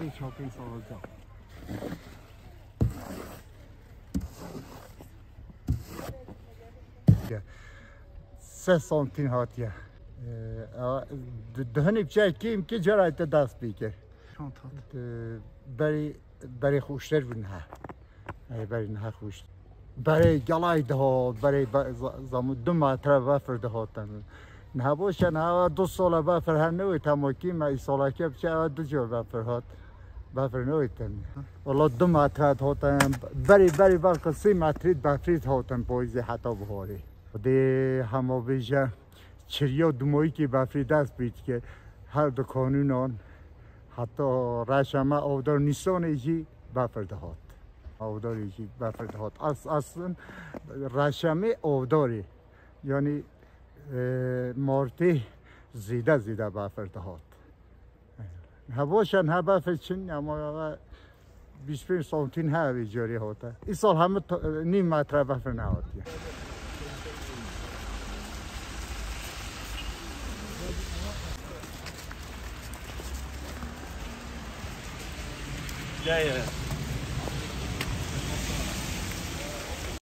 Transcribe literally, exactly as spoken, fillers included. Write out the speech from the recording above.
بری چاپین سال جا سه سانتین هاتیه دهنی بچه کیم که جرایت دست بیکر بری بری خوشتر بینه بری نه خوشت برای گلای دهات برای زمان دو متر وفر دهاتن نه باشه نه دو سال وفر هر نوی تماکی ما ای ساله که بچه دو جور وفر هات وفر نوی تن والا دو متر دهاتن بری بری وقت سی مترید وفرید هاتن پاییزی حتی بهاری دی همه بیشه چریا دمایی که وفرید دست بید که هر دو کانونان حتی رشمه آودار نیستان ایجی وفر دهات آوداری که بفرد هات اصلا رشمه آوداری یعنی مارتی زیده زیده بفرد هات هواشن ها بفرد چین اما بیست و پنج سانتین ها بیجاری هاته این سال همه نیم متر بفرد نهاتیه Yeah, yeah.